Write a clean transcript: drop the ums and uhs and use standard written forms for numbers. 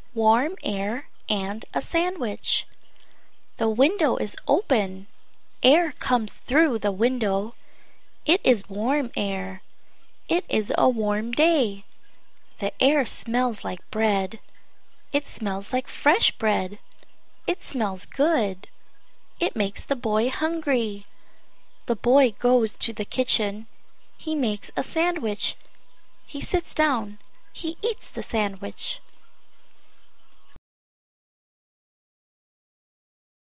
warm air, and a sandwich. The window is open. Air comes through the window. It is warm air. It is a warm day. The air smells like bread. It smells like fresh bread. It smells good. It makes the boy hungry. The boy goes to the kitchen. He makes a sandwich. He sits down. He eats the sandwich.